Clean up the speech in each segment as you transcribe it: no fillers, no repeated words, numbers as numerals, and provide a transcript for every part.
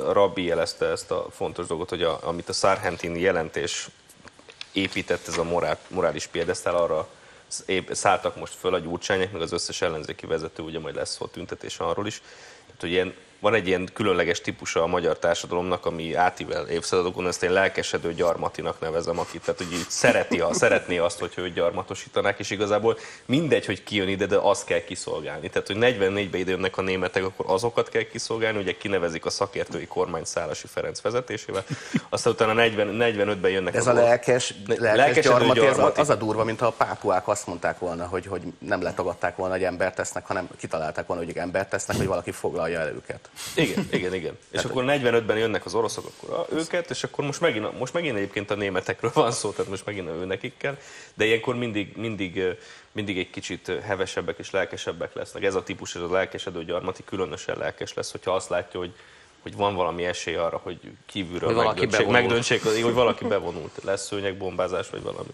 Rabbi jelezte ezt a fontos dolgot, hogy amit a Sargentini jelentés épített, ez a morális piedesztál, arra szálltak most föl a Gyurcsányok, meg az összes ellenzéki vezető, ugye majd lesz szó tüntetés arról is. Tehát, hogy van egy ilyen különleges típusa a magyar társadalomnak, ami átível évszázadokon, ezt én lelkesedő gyarmatinak nevezem, akit tehát, hogy szeretné azt, hogy őt gyarmatosítanák, és igazából mindegy, hogy ki jön ide, de azt kell kiszolgálni. Tehát, hogy 44-ben ide jönnek a németek, akkor azokat kell kiszolgálni, ugye kinevezik a szakértői kormányt Szálasi Ferenc vezetésével, aztán utána 45-ben jönnek. Ez a lelkes gyarmati, az a durva, mintha a pápuák azt mondták volna, hogy nem letagadták volna, hogy embert tesznek, hanem kitalálták volna, hogy embert tesznek, hogy valaki foglalja el őket. Igen. És akkor 45-ben jönnek az oroszok, akkor őket, és akkor most megint egyébként a németekről van szó, tehát most megint ő nekik kell, de ilyenkor mindig egy kicsit hevesebbek és lelkesebbek lesznek. Ez a típus, ez a lelkesedő gyarmati különösen lelkes lesz, hogyha azt látja, hogy van valami esély arra, hogy kívülről megdöntsék, hogy valaki bevonult, lesz szőnyegbombázás vagy valami.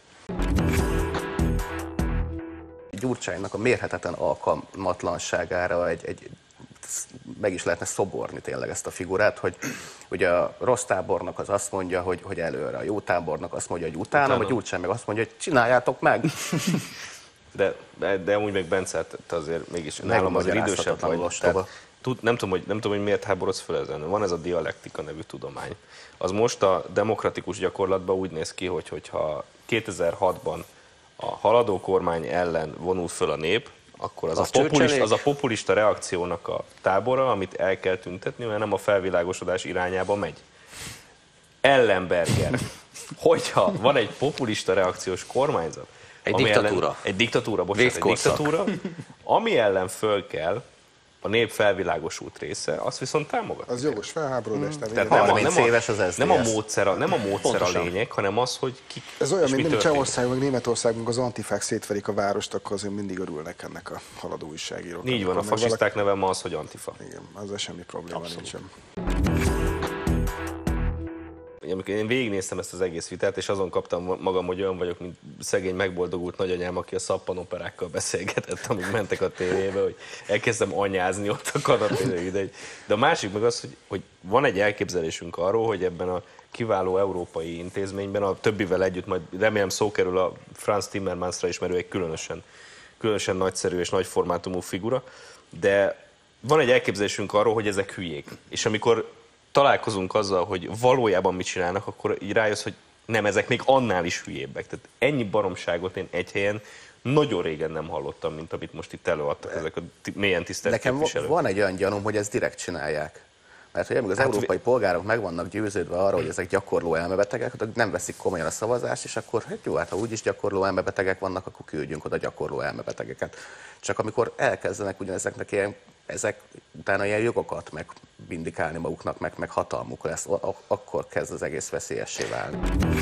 Gyurcsánynak a mérhetetlen alkalmatlanságára meg is lehetne szoborni tényleg ezt a figurát, hogy ugye a rossz tábornok az azt mondja, hogy előre, a jó tábornok azt mondja, hogy utána. A Gyurcsány meg azt mondja, hogy csináljátok meg. De amúgy meg Bence, te azért mégis nálam azért idősebb vagy. Nem tudom, hogy miért háborodsz föl ezen. Van ez a dialektika nevű tudomány. Az most a demokratikus gyakorlatban úgy néz ki, hogyha 2006-ban a haladó kormány ellen vonul föl a nép, akkor az a populista reakciónak a tábora, amit el kell tüntetni, mert nem a felvilágosodás irányába megy. Ellenberger, hogyha van egy populista reakciós kormányzat, egy diktatúra, ami ellen föl kell a nép felvilágosult része, azt viszont támogat. Az jogos felháborodás. Nem a módszer a lényeg, hanem az, hogy ki. Ez olyan, mint Csehországban, meg Németországban, az antifák szétverik a várost, akkor azért mindig örülnek ennek a haladó újságírók. Így van, a fasiszták neve ma az, hogy antifa. Igen, azzal semmi probléma nincsen. Amikor én végignéztem ezt az egész vitát, és azon kaptam magam, hogy olyan vagyok, mint szegény megboldogult nagyanyám, aki a szappanoperákkal beszélgetett, amíg mentek a tévébe, hogy elkezdtem anyázni ott a kanapén ideig. De a másik meg az, hogy van egy elképzelésünk arról, hogy ebben a kiváló európai intézményben, a többivel együtt, majd remélem szó kerül a Franz Timmermansra is, mert ő egy különösen nagyszerű és nagy formátumú figura, de van egy elképzelésünk arról, hogy ezek hülyék. És amikor találkozunk azzal, hogy valójában mit csinálnak, akkor így rájössz, hogy nem, ezek még annál is hülyébbek. Tehát ennyi baromságot én egy helyen nagyon régen nem hallottam, mint amit most itt előadtak ezek a mélyen tisztelt képviselők. Nekem van egy olyan gyanúm, hogy ezt direkt csinálják. Mert hogy az európai polgárok meg vannak győződve arra, hogy ezek gyakorló elmebetegek, hogy nem veszik komolyan a szavazást, és akkor jó, hát ha úgyis gyakorló elmebetegek vannak, akkor küldjünk oda gyakorló elmebetegeket. Csak amikor elkezdenek ugyanezeknek ezek utána ilyen jogokat meg vindikálni maguknak, meg hatalmuk lesz, akkor kezd az egész veszélyessé válni.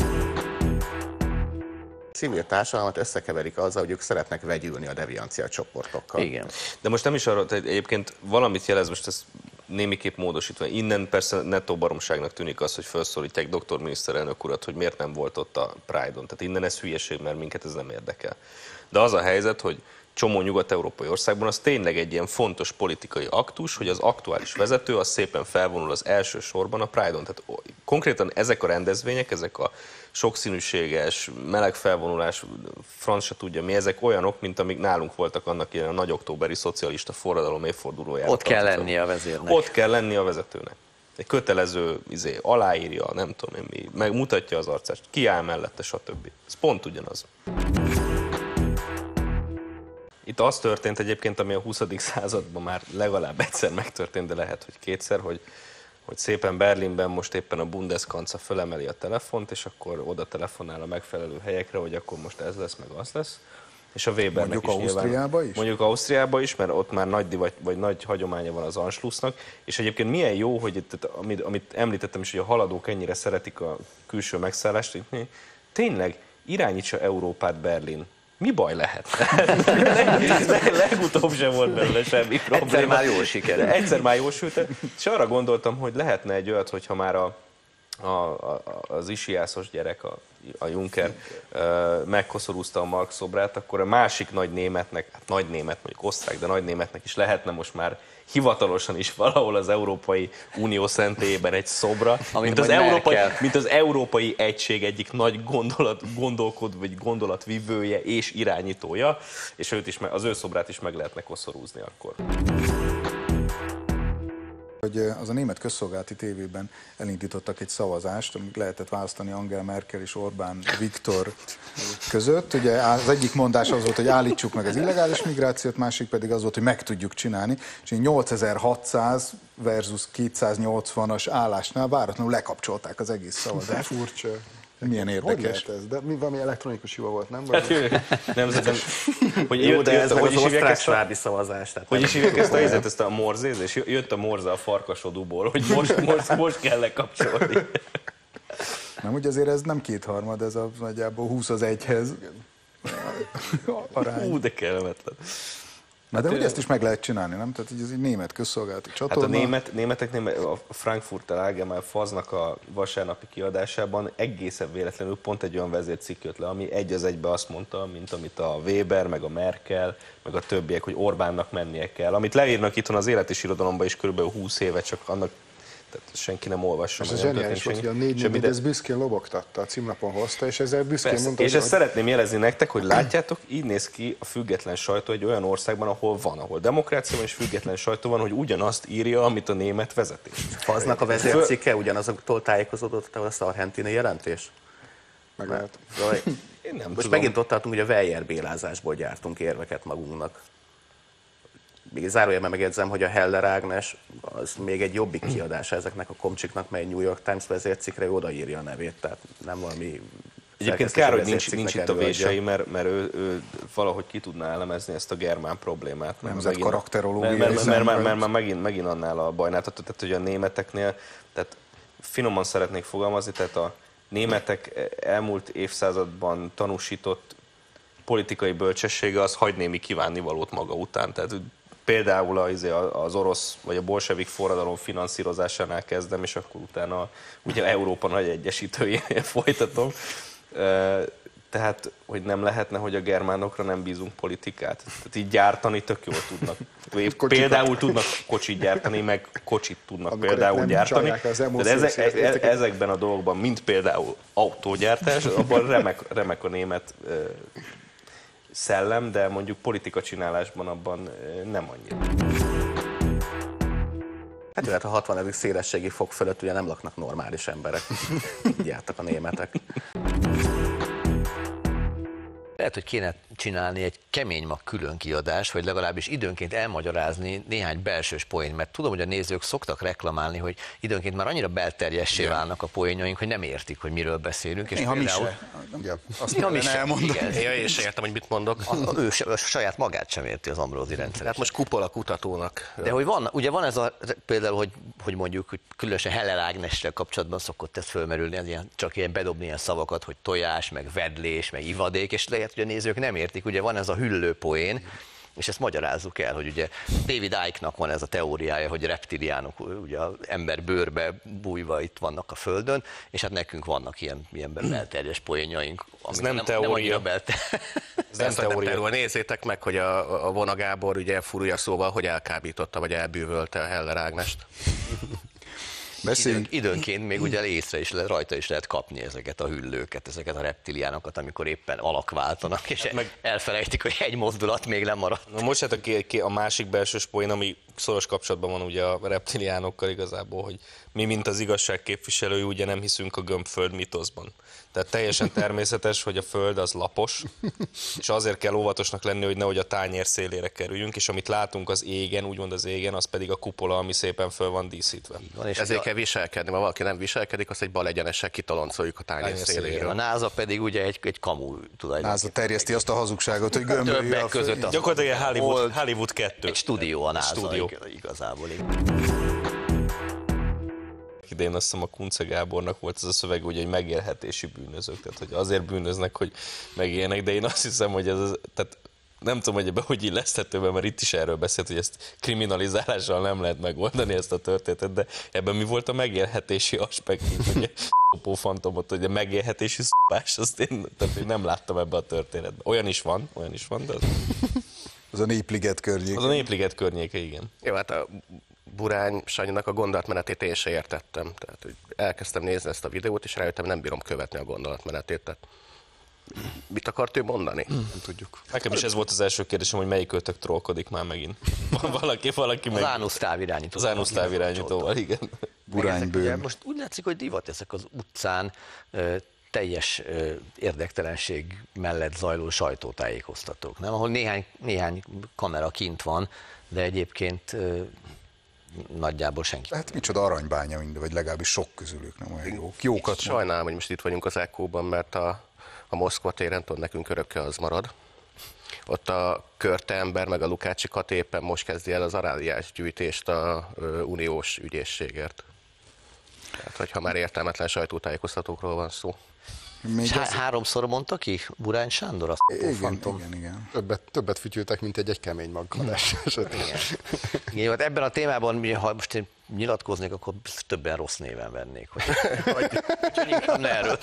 A civil társadalmat összekeverik azzal, hogy ők szeretnek vegyülni a deviancia csoportokkal. Igen. De most nem is arról, hogy egyébként valamit jelez, most ez némiképp módosítva. Innen persze nettó baromságnak tűnik az, hogy felszólítják doktor miniszterelnök urat, hogy miért nem volt ott a Pride-on. Tehát innen ez hülyeség, mert minket ez nem érdekel. De az a helyzet, hogy csomó nyugat-európai országban az tényleg egy ilyen fontos politikai aktus, hogy az aktuális vezető az szépen felvonul az első sorban a Pride-on. Tehát konkrétan ezek a rendezvények, ezek a sokszínűséges, meleg felvonulás, franc se tudja mi, ezek olyanok, mint amik nálunk voltak annak ilyen a nagy októberi szocialista forradalom évfordulójára. Ott kell lennie a vezérnek. Ott kell lennie a vezetőnek. Egy kötelező aláírja, nem tudom én mi, megmutatja az arcát, kiáll mellette, stb. Ez pont ugyanaz. Itt az történt egyébként, ami a 20. században már legalább egyszer megtörtént, de lehet, hogy kétszer, hogy szépen Berlinben most éppen a Bundeskanzler fölemeli a telefont, és akkor oda telefonál a megfelelő helyekre, hogy akkor most ez lesz, meg az lesz. És a Webernek mondjuk is Ausztriába is? Mondjuk Ausztriába is, mert ott már nagy divat, vagy nagy hagyománya van az Anschlussnak. És egyébként milyen jó, hogy itt, amit említettem is, hogy a haladók ennyire szeretik a külső megszállást, tényleg irányítsa Európát Berlin. Mi baj lehet? Legutóbb sem volt belőle semmi probléma. Egyszer már jól sikerült. Egyszer már jól sült. És arra gondoltam, hogy lehetne egy olyat, hogyha már az isiászos gyerek, a Juncker megkoszorúzta a Marx szobrát, akkor a másik nagy németnek, hát nagy német, mondjuk osztrák, de nagy németnek is lehetne most már hivatalosan is valahol az Európai Unió szentélyében egy szobra, mint az Európai Egység egyik nagy gondolkodó vagy gondolatvívője és irányítója, és az ő szobrát is meg lehetne koszorúzni akkor. Hogy az a német közszolgálati tévében elindítottak egy szavazást, amit lehetett választani Angela Merkel és Orbán Viktor között. Ugye az egyik mondás az volt, hogy állítsuk meg az illegális migrációt, másik pedig az volt, hogy meg tudjuk csinálni. És 8600 versus 280-as állásnál váratlanul lekapcsolták az egész szavazást. Furcsa. Milyen érdekes. Ez? De mi valami elektronikus hiba volt, nem? Jó, de ez meg az osztrák-svábi szavazás. Hogy is hívják ezt a morzézés? Jött a morze a farkasodúból, hogy most kell lekapcsolni. Nem, ugye azért ez nem 2/3, ez a nagyjából 20-1-hez arány. De kellemetlen. Na de ugye ezt is meg lehet csinálni, nem? Tehát ez egy német közszolgálati csatorna. Hát a németeknél a Frankfurter Allgemeine Faznak a vasárnapi kiadásában egészen véletlenül pont egy olyan vezércikk jött le, ami egy az egybe azt mondta, mint amit a Weber, meg a Merkel, meg a többiek, hogy Orbánnak mennie kell. Amit leírnak itthon az Élet és Irodalomban is körülbelül 20 éve, csak annak tehát senki nem olvassa. És ez zseniális volt, hogy a 4 ez büszkén lobogtatta, a címlapon hozta, és ezzel büszkén persze, mondta, és ezt szeretném jelezni nektek, hogy látjátok, így néz ki a független sajtó egy olyan országban, ahol demokrácia van és független sajtó van, hogy ugyanazt írja, amit a német vezetés. Faznak a vezércikke ugyanazoktól tájékozódott a szargentini jelentés? meg lehet. Én nem Most tudom. megint ott tartunk, hogy a Weyer bélázásból gyártunk érveket magunknak. Még zárójelben megjegyzem, hogy a Heller Ágnes az még egy jobbik kiadása ezeknek a komcsiknak, mely New York Times vezércikkre odaírja a nevét, tehát nem valami... Egyébként kár, hogy nincs itt a Vései, mert ő valahogy ki tudná elemezni ezt a germán problémát. Nemzet karakterológiai mert megint annál a bajnál, tehát hogy a németeknél, tehát finoman szeretnék fogalmazni, tehát a németek elmúlt évszázadban tanúsított politikai bölcsessége az hagy némi kívánnivalót maga után, tehát például az orosz vagy a bolsevik forradalom finanszírozásánál kezdem, és akkor utána ugye Európa nagy egyesítőjénél folytatom. Tehát, hogy nem lehetne, hogy a germánokra nem bízunk politikát. Tehát így gyártani tök jól tudnak. Például tudnak kocsit gyártani, meg kocsit tudnak amikor például gyártani. Ezekben a dolgokban, mint például autógyártás, abban remek a német szellem, de mondjuk politika csinálásban abban nem annyira. Hát lehet a 60. szélességi fok fölött ugye nem laknak normális emberek. Így jártak a németek. Lehet, hogy kéne csinálni egy kemény mag külön kiadás, vagy legalábbis időnként elmagyarázni néhány belsős poént, mert tudom, hogy a nézők szoktak reklamálni, hogy időnként már annyira belterjessé válnak a poénjaink, hogy nem értik, hogy miről beszélünk. És például... Azt kellene elmondani. Én sem értem, hogy mit mondok. Ő saját magát sem érti az Ambrózi rendszer. Hát most kupola kutatónak. De hogy ugye van ez a, például, hogy mondjuk, hogy különösen Heller Ágnessel kapcsolatban szokott ez fölmerülni, csak ilyen bedobni ilyen szavakat, hogy tojás, meg vedlés, meg ivadék, és lehet, hogy a nézők nem értik, ugye van ez a hüllőpoén, és ezt magyarázzuk el, hogy ugye David Icke-nak van ez a teóriája, hogy reptiliánok ugye az ember bőrbe bújva itt vannak a Földön, és hát nekünk vannak ilyen belterjes poénjaink. Ez nem teória. Ez nem teória. Nézzétek meg, hogy a Vona Gábor ugye furúja szóval, hogy elkábította, vagy elbűvölte a Heller Ágnest. Időnként még ugye rajta is lehet kapni ezeket a hüllőket, ezeket a reptiliánokat, amikor éppen alakváltanak, és elfelejtik, hogy egy mozdulat még lemaradt. Na most hát a másik belsős poén, ami szoros kapcsolatban van ugye a reptiliánokkal igazából, hogy mi, mint az igazság képviselői, ugye nem hiszünk a gömbföld mitoszban. Tehát teljesen természetes, hogy a föld az lapos, és azért kell óvatosnak lenni, hogy nehogy a tányér szélére kerüljünk, és amit látunk az égen, úgymond az égen, az pedig a kupola, ami szépen föl van díszítve. Ezért kell viselkedni, ha valaki nem viselkedik, azt egy balegyenessel kitoloncoljuk a tányér széléről. A NASA pedig ugye egy kamu tulajdonképpen. NASA terjeszti azt a hazugságot, hogy gömbölyű a között. Gyakorlatilag Hollywood 2. Egy stúdió a NASA igazából. Idén azt hiszem a Kunce Gábornak volt ez a szöveg, hogy megélhetési bűnözők, tehát hogy azért bűnöznek, hogy megélnek, de én azt hiszem, hogy tehát nem tudom, hogy ebben hogy illeszthető be, mert itt is erről beszélt, hogy ezt kriminalizálással nem lehet megoldani ezt a történetet, de ebben mi volt a megélhetési aspektus, hogy a fantomot, hogy a megélhetési szopás, azt én nem láttam ebbe a történetben. Olyan is van, de... Az a Népliget környék. Az a Népliget környéke, igen. Jó, hát a Burány Sanyinak a gondolatmenetét én se értettem. Tehát hogy elkezdtem nézni ezt a videót, és rájöttem, nem bírom követni a gondolatmenetét. Tehát mit akart ő mondani? Nem tudjuk. Nekem is ez volt az első kérdésem, hogy melyik őtök trollkodik már megint. valaki Az ánusz távirányító. Az ánusz távirányítóval, igen. Buránybőn. Most úgy látszik, hogy divat ezek az utcán teljes érdektelenség mellett zajló sajtótájékoztatók, nem? Ahol néhány kamera kint van, de egyébként nagyjából senki. Hát micsoda aranybánya minden, vagy legalábbis sok közülük nem olyan jók. Jókat Sajnálom, hogy most itt vagyunk az ECO-ban, mert a Moszkva téren nekünk örökké az marad. Ott a Körte ember, meg a Lukácsi Kati éppen most kezdi el az aráliás gyűjtést a uniós ügyészségért. Tehát, hogyha már értelmetlen sajtótájékoztatókról van szó. És háromszor mondta ki Burány Sándor? Azt Igen. Többet fütyültek, mint egy kemény maggalás. Igen, hát ebben a témában, ha most én nyilatkoznék, akkor többen rossz néven vennék. Inkább ne erről.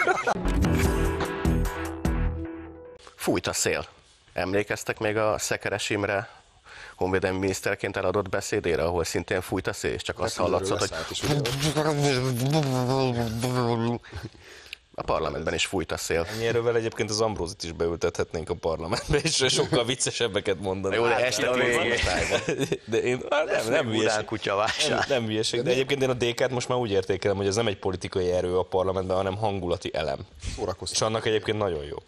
Fújt a szél. Emlékeztek még a Szekeres Imre honvédelmi miniszterként eladott beszédére, ahol szintén fújt a szél, és csak azt hallatszott, hogy a parlamentben is fújt a szél. Ennyiről egyébként az Ambrózit is beültethetnénk a parlamentbe, és sokkal viccesebbeket mondani. Jó, de este de én nem hülyeség. Nem hülyeség, de egyébként én a DK-t most már úgy értékelem, hogy ez nem egy politikai erő a parlamentben, hanem hangulati elem. És annak egyébként nagyon jó.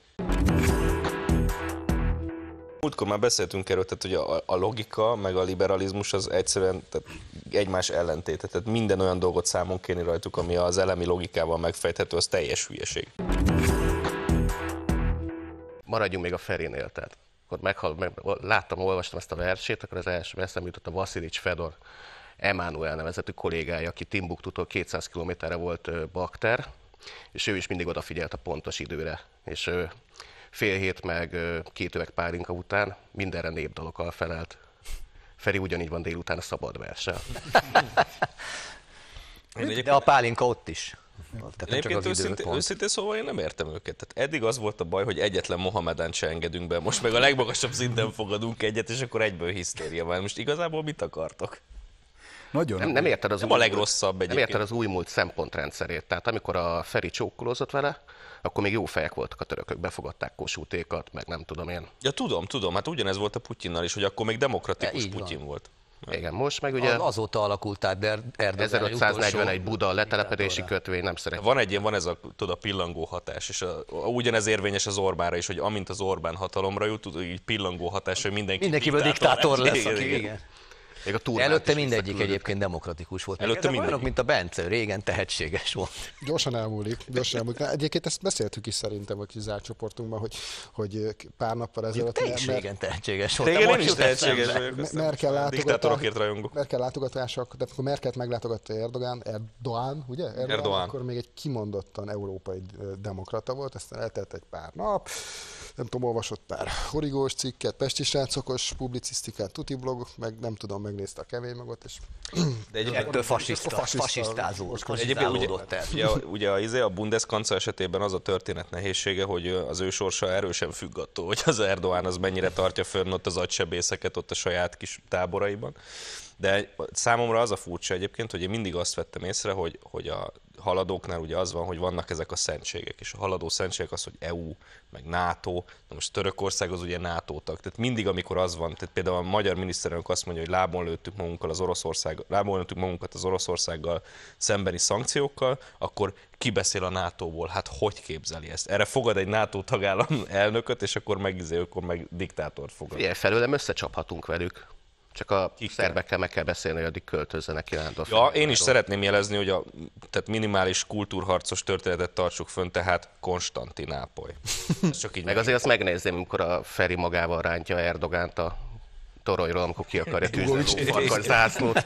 Múltkor már beszéltünk erről, tehát, hogy a logika meg a liberalizmus az egyszerűen tehát egymás ellentéte. Tehát minden olyan dolgot számon kérni rajtuk, ami az elemi logikával megfejthető, az teljes hülyeség. Maradjunk még a Ferinél, tehát láttam, olvastam ezt a versét, akkor az első eszembe jutott a Vasilics Fedor Emánuel nevezetű kollégája, aki Timbuktútól 200 kilométerre volt bakter, és ő is mindig odafigyelt a pontos időre. És fél hét meg 2 üveg pálinka után mindenre népdalokkal felelt. Feri ugyanígy van délután a szabad verssel. De a pálinka ott is. Egyébként őszintén szóval én nem értem őket. Tehát eddig az volt a baj, hogy egyetlen Mohamedán se engedünk be, most meg a legmagasabb szinten fogadunk egyet, és akkor egyből hisztéria van. Most igazából mit akartok? Nagyon. Nem érted az, a legrosszabb egyébként. Nem érted az újmúlt szempontrendszerét. Tehát amikor a Feri csókolózott vele, akkor még jó fejek voltak a törökök, befogadták Kossuth-ékat, meg nem tudom én. Ja, tudom, hát ugyanez volt a Putyinnal is, hogy akkor még demokratikus Putyin volt. Igen, most meg ugye... Azóta alakult át Erdogan 1541 Buda letelepedési kötvény, nem szeretem. Van ez a pillangó hatás, és ugyanez érvényes az Orbánra is, hogy amint az Orbán hatalomra jut, így pillangó hatás, hogy mindenkiből diktátor lesz. Igen. Előtte mindegyik visszaküldött. Egyébként demokratikus volt. Előtte mindegyik. Olyanok, mint a Bence, régen tehetséges volt. Gyorsan elmúlik. Na, egyébként ezt beszéltük is szerintem a kis zárt csoportunkban, hogy pár nappal ezelőtt... Te is régen tehetséges volt. Régen én is tehetséges vagyok. Merkel látogatások, de amikor Merkelt meglátogatta Erdogan, ugye? Erdogan. Akkor még egy kimondottan európai demokrata volt, aztán eltelt egy pár nap, nem tudom, olvasott pár origós cikket, pesti srácokos publicisztikát, tuti blog, meg nem tudom, megnézte a kevénymagot, és... Ettől fasisztázódott el. Ugye a Bundeskanzler esetében az a történet nehézsége, hogy az ő sorsa erősen függ attól, hogy az Erdogan az mennyire tartja fönn ott az agysebészeket ott a saját kis táboraiban. De számomra az a furcsa egyébként, hogy én mindig azt vettem észre, hogy a haladóknál ugye az van, hogy vannak ezek a szentségek, és a haladó szentségek az, hogy EU, meg NATO, na most Törökország az ugye NATO tag, tehát mindig, amikor az van, tehát például a magyar miniszterelnök azt mondja, hogy lábon lőttük magunkat az Oroszországgal szembeni szankciókkal, akkor ki beszél a NATO-ból? Hát hogy képzeli ezt? Erre fogad egy NATO tagállam elnököt, és akkor meg diktátort fogad. Ilyen felőlem összecsaphatunk velük. Csak a szerbekkel meg kell beszélni, hogy addig költözzenek irányba. Ja, én is szeretném jelezni, hogy tehát minimális kultúrharcos történetet tartsuk fönn, tehát Konstantinápoly. Csak így meg azért azt megnézném, amikor a Feri magával rántja Erdogánt a toronyról, amikor ki akarja tűzni a farkas zászlót.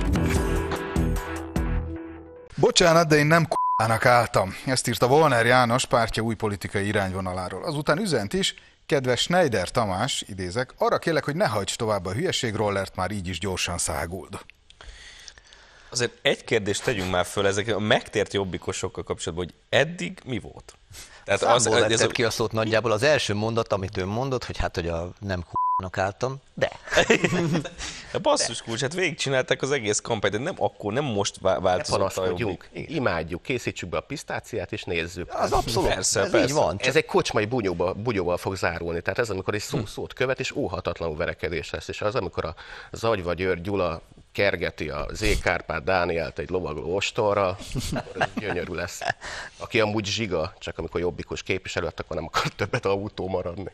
Bocsánat, de én nem k***ának álltam. Ezt írta Volner János pártja új politikai irányvonaláról. Azután üzent is: kedves Schneider Tamás, idézek, arra kérlek, hogy ne hajts tovább a hülyeségrollert, már így is gyorsan száguld. Azért egy kérdést tegyünk már föl ezek a megtért jobbikosokkal kapcsolatban, hogy eddig mi volt? Tehát számból vetted ki a szót nagyjából. Az első mondat, amit ő mondott, hogy hát, hogy a nem álltam, de. De basszus kulcs, hát végigcsinálták az egész kampányt, de nem akkor, nem most változott a Jobbik. Imádjuk, készítsük be a pisztáciát és nézzük. Az abszolút, persze. Így van. Ez egy kocsmai bunyóval fog zárulni, tehát ez amikor egy szót követ, és óhatatlanul verekedés lesz, és az, amikor az Agyva György Gyula kergeti a Z. Kárpát Dánielt egy lovagló ostorral, akkor ez gyönyörű lesz. Aki amúgy zsiga, csak amikor jobbikos képviselő, akkor nem akar többet autó maradni.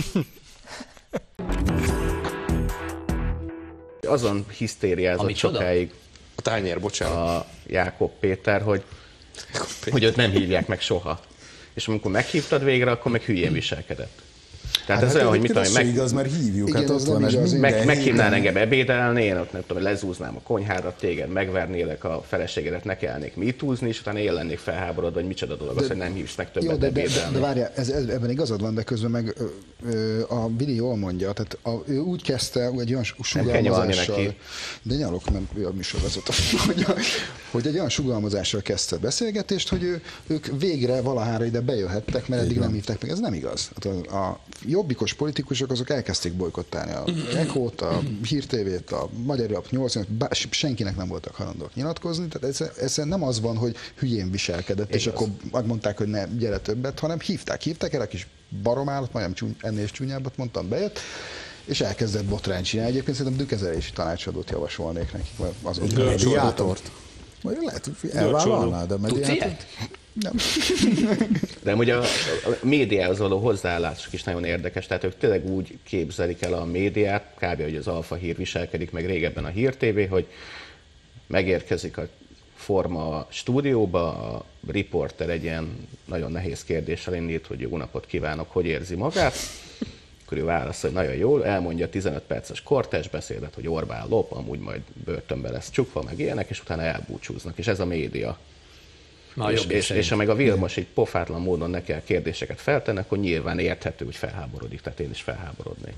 Azon hisztériázott sokáig a tányér, bocsánat. A Jákob Péter, hogy őt nem hívják meg soha. És amikor meghívtad végre, akkor meg hülyén viselkedett. Tehát hát ez olyan, hogy mit tudom, igaz, mert hívjuk, igen, hát ott van ez meghívnál engem ebédelni, én ott nem tudom, lezúznám a konyhádat, téged megvernélek, a feleségedet nekelnék mitúzni, és utána én lennék felháborodva, hogy micsoda dolog az, hogy nem hívsz meg többet ebédelni. De várjál, ebben igazad van, de közben meg a Vili jól mondja, tehát ő úgy kezdte egy olyan sugalmazással, de nyalok, nem ő a műsorvezető, hogy egy olyan sugalmazással kezdte a beszélgetést, hogy ők végre valahára ide bejöhettek, mert eddig nem hívták meg. Ez nem igaz. A jobbikos politikusok azok elkezdték bolykottálni a Echo-t, a Hír TV-t, a Magyar Nap 85, senkinek nem voltak hajlandók nyilatkozni, tehát ez nem az van, hogy hülyén viselkedett, igaz. És akkor megmondták, hogy ne gyere többet, hanem hívták el a kis baromállat, majdnem ennél is csúnyábbat mondtam, bejött, és elkezdett botrányt csinálni. Egyébként szerintem dükezelési tanácsadót javasolnék nekik. Mediátort? Vagy lehet, hogy elvállalnád a mediátort? Nem. De amúgy a médiához való hozzáállások is nagyon érdekes, tehát ők tényleg úgy képzelik el a médiát, kb. Hogy az Alfa Hír viselkedik, meg régebben a Hír TV, hogy megérkezik a Forma a stúdióba, a riporter egy ilyen nagyon nehéz kérdéssel indít, hogy jó napot kívánok, hogy érzi magát, akkor ő válaszol, hogy nagyon jól, elmondja a 15 perces kortás beszédet, hogy Orbán lop, amúgy majd börtönbe lesz csukva, meg ilyenek, és utána elbúcsúznak, és ez a média. És ha meg a Vilmos így pofátlan módon ne kell kérdéseket feltenni, akkor nyilván érthető, hogy felháborodik, tehát én is felháborodnék.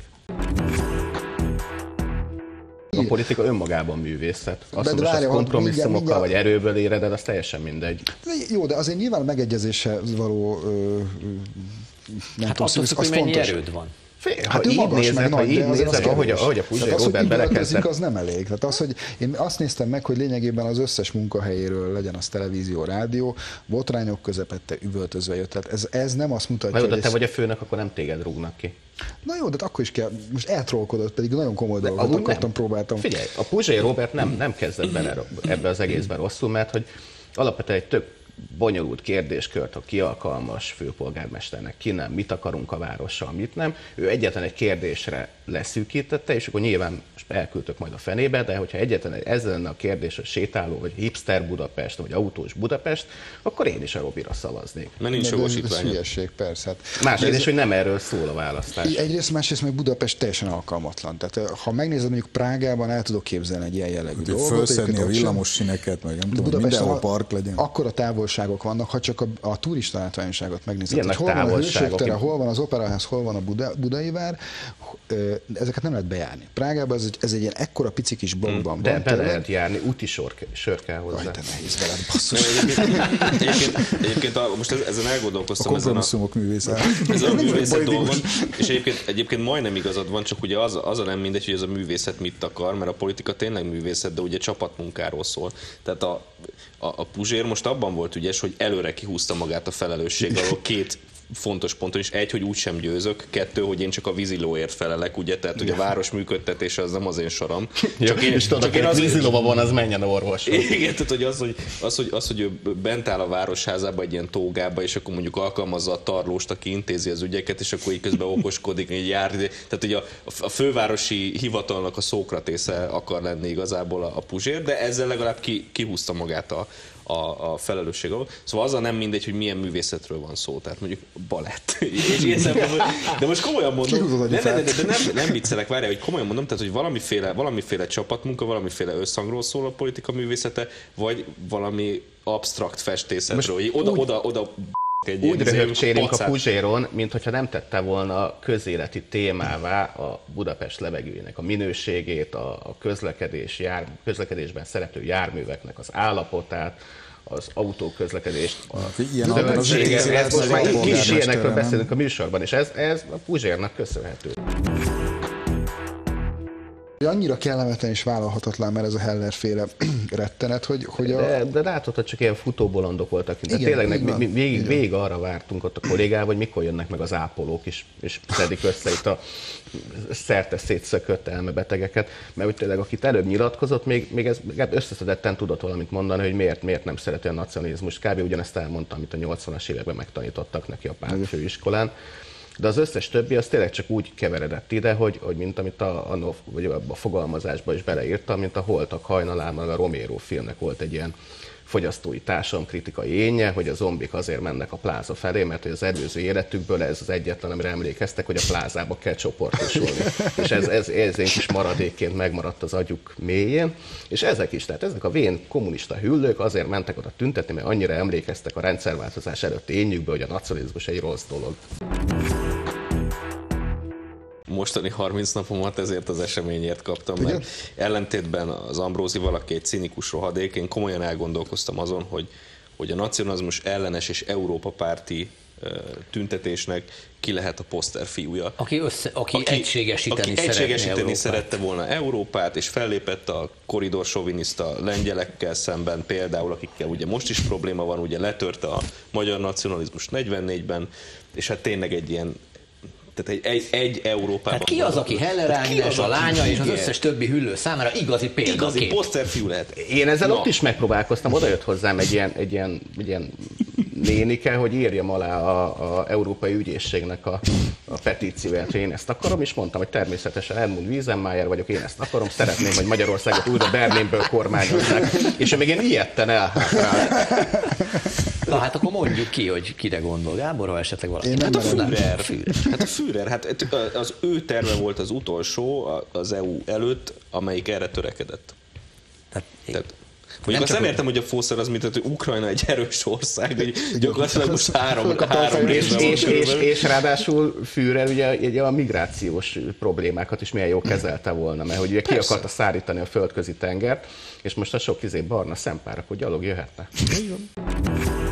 A politika önmagában művészet. Azt mondom, hogy kompromisszumokkal vagy erőből éred, de az teljesen mindegy. Jó, de azért nyilván megegyezésre való... Hát attól függ, hogy mennyi erőd van. Hát ő magas, meg nagy, de nézed, ahogy a Puzsér Robert belekezdett. Az nem elég. Tehát az, hogy én azt néztem meg, hogy lényegében az összes munkahelyéről, legyen az televízió, rádió, botrányok közepette üvöltözve jött. Tehát ez nem azt mutatja, hogy... te vagy a főnök, akkor nem téged rúgnak ki. Na jó, de akkor is kell, most eltrollkodott, pedig nagyon komoly dolgot akartam, próbáltam. Figyelj, a Puzsér Robert nem kezdett bele ebbe az egészben rosszul, mert hogy alapvetően egy tök bonyolult kérdéskört, hogy ki alkalmas főpolgármesternek, ki nem, mit akarunk a várossal, mit nem. Ő egyetlen egy kérdésre leszűkítette, és akkor nyilván elküldtök majd a fenébe, de hogyha egyetlen ez lenne a kérdés, hogy sétáló, vagy hipster Budapest, vagy autós Budapest, akkor én is a Robira szavaznék. Mert nincs jogosítvány. Ez hülyeség, persze. Másrészt, hogy nem erről szól a választás. Egyrészt, másrészt meg Budapest teljesen alkalmatlan. Tehát ha megnézed, mondjuk Prágában el tudok képzelni egy ilyen jellegű dolgot. Fölszedni a villamos sineket, meg nem tudom, mindenhol park legyen. Akkora távolságok vannak, ha csak a turista látványosságot megnézed, hogy hol van a Hősök tere, hol van az Operaház, hol van a Budai vár, ezeket nem lehet bejárni. Prágában ez egy ilyen ekkora pici kis blogban van. De lehet járni, úti sor kell hozzá. Aj, de nehéz veled, basszus. Egyébként most ezen elgondolkoztam. A kompromisszumok művészet. Ez a művészet dolgon, és egyébként majdnem igazad van, csak ugye az a nem mindegy, hogy ez a művészet mit akar, mert a politika tényleg művészet, de ugye csapatmunkáról szól. Tehát a Puzsér most abban volt ügyes, hogy előre kihúzta magát a felelősség alól két fontos ponton is. Egy, hogy úgysem győzök, kettő, hogy én csak a vízilóért felelek, ugye, tehát hogy a város működtetése az nem az én sorom. Csak én az vízilóba van, az menjen orvoshoz. Igen, tehát hogy hogy ő bent áll a városházába egy ilyen tógába, és akkor mondjuk alkalmazza a tarlóst, aki intézi az ügyeket, és akkor így közben okoskodik, így jár. Tehát ugye a fővárosi hivatalnak a Szókratésze akar lenni igazából a Puzsér, de ezzel legalább kihúzta magát a felelősség alól. Szóval azzal nem mindegy, hogy milyen művészetről van szó, tehát mondjuk balett. De most komolyan mondom, nem viccelek, várjál, hogy komolyan mondom, tehát hogy valamiféle csapatmunka, valamiféle összhangról szól a politika művészete, vagy valami absztrakt festészetről, oda úgy röhögcsérünk a Puzséron, mint hogyha nem tette volna közéleti témává a Budapest levegőjének a minőségét, a közlekedésben szereplő járműveknek az állapotát, az autóközlekedést, a zöldséget. Most már kis ilyenekről beszélünk a műsorban, és ez a Puzsérnak köszönhető. Annyira kellemetlen és vállalhatatlan már ez a Heller-féle rettenet, hogy de látod, hogy csak ilyen futóbolondok voltak. Tényleg végig arra vártunk ott a kollégával, hogy mikor jönnek meg az ápolók és szedik össze itt a szerte szétszökött elmebetegeket, mert úgy tényleg akit előbb nyilatkozott, még ez összeszedetten tudott valamit mondani, hogy miért nem szereti a nacionalizmus. Kb. Ugyanezt elmondtam, amit a 80-as években megtanítottak neki a pártfőiskolán. De az összes többi az tényleg csak úgy keveredett ide, hogy mint amit a fogalmazásba is beleírtam, mint a Holtak hajnalában, a Romero filmnek volt egy ilyen fogyasztói társadalomkritikai énje, hogy a zombik azért mennek a pláza felé, mert hogy az előző életükből ez az egyetlen, amire emlékeztek, hogy a plázába kell csoportosulni. És ez egy kis maradékként megmaradt az agyuk mélyén. És ezek a vén kommunista hüllők azért mentek oda tüntetni, mert annyira emlékeztek a rendszerváltozás előtti énjükből, hogy a nacionalizmus egy rossz dolog. Mostani 30 napomat ezért az eseményért kaptam, mert ellentétben az Ambrózival, aki egy cinikus rohadék, én komolyan elgondolkoztam azon, hogy a nacionalizmus ellenes és Európa párti tüntetésnek ki lehet a poszter fiúja. Aki egységesíteni szerette volna Európát, és fellépett a koridor soviniszta lengyelekkel szemben, például, akikkel ugye most is probléma van, ugye letörte a magyar nacionalizmus 44-ben, és hát tényleg egy ilyen, tehát egy Európában. Hát ki az, aki Heller Ágnes, a lánya és az összes többi hüllő számára igazi példakép? Igazi poszterfiú lehet. Én ezzel ott is megpróbálkoztam, oda jött hozzám egy ilyen nénike, hogy írjam alá a Európai Ügyészségnek a petícióját, hogy én ezt akarom, és mondtam, hogy természetesen Edmund Wiesenmayer vagyok, én ezt akarom, szeretném, hogy Magyarországot újra Berlinből kormányozzák, és még én ilyetten elhátrált. Na hát akkor mondjuk ki, hogy kire gondol. Gábor, ha esetleg valaki. Hát a Führer. Hát a Führer. Hát az ő terve volt az utolsó az EU előtt, amelyik erre törekedett. Tehát mondjuk azt nem értem, hogy a Fószer az, mint hogy Ukrajna egy erős ország, hogy gyakorlatilag most három részben van. És ráadásul Führer ugye a migrációs problémákat is milyen jól kezelte volna, mert hogy ugye ki akarta szárítani a földközi tengert, és most a sok barna szempár, akkor gyalog jöhetne.